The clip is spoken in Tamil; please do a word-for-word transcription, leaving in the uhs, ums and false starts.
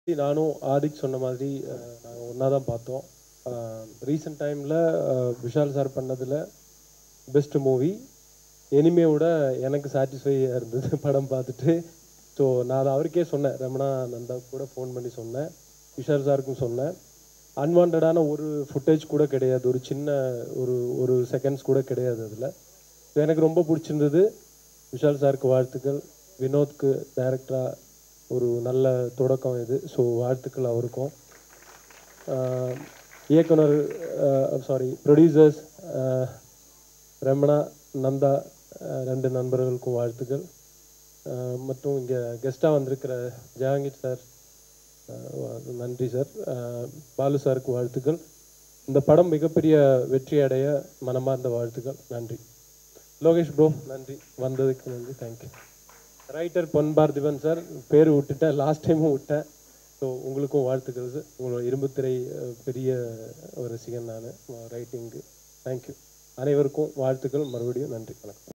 நானும் ஆதிக் சொன்ன மாதிரி நாங்கள் ஒன்றா தான் பார்த்தோம். ரீசெண்ட் டைமில் விஷால் சார் பண்ணதில் பெஸ்ட் மூவி. எனிமையோட எனக்கு சாட்டிஸ்ஃபையாக இருந்தது படம் பார்த்துட்டு. ஸோ நான் அதை அவருக்கே சொன்னேன், ரமணா நந்தாவுக்கு கூட ஃபோன் பண்ணி சொன்னேன், விஷால் சாருக்கும் சொன்னேன். அன்வான்டான ஒரு ஃபுட்டேஜ் கூட கிடையாது, ஒரு சின்ன ஒரு ஒரு செகண்ட்ஸ் கூட கிடையாது அதில். ஸோ எனக்கு ரொம்ப பிடிச்சிருந்தது. விஷால் சாருக்கு வாழ்த்துக்கள், வினோத்க்கு டைரக்டராக ஒரு நல்ல தொடக்கம் இது. ஸோ வாழ்த்துக்கள் அவருக்கும். இயக்குனர் சாரி ப்ரொடியூசர்ஸ் ரமணா நந்தா ரெண்டு நண்பர்களுக்கும் வாழ்த்துக்கள். மற்றும் இங்கே கெஸ்ட்டாக வந்திருக்கிற ஜஹாங்கீர் சார் நன்றி சார். பாலு சாருக்கு வாழ்த்துக்கள். இந்த படம் மிகப்பெரிய வெற்றி அடைய மனமார்ந்த வாழ்த்துக்கள். நன்றி. லோகேஷ் ப்ரோ நன்றி, வந்ததுக்கு நன்றி, தேங்க்யூ. ரைட்டர் பொன் பார்த்திபன் சார், பேர் விட்டுட்டேன், லாஸ்ட் டைமும் விட்டேன். ஸோ உங்களுக்கும் வாழ்த்துக்கள் சார். உங்களோட இரும்புத்திரை பெரிய ஒரு ரசிகன் நான் ரைட்டிங்கு. தேங்க்யூ. அனைவருக்கும் வாழ்த்துக்கள். மறுபடியும் நன்றி, வணக்கம்.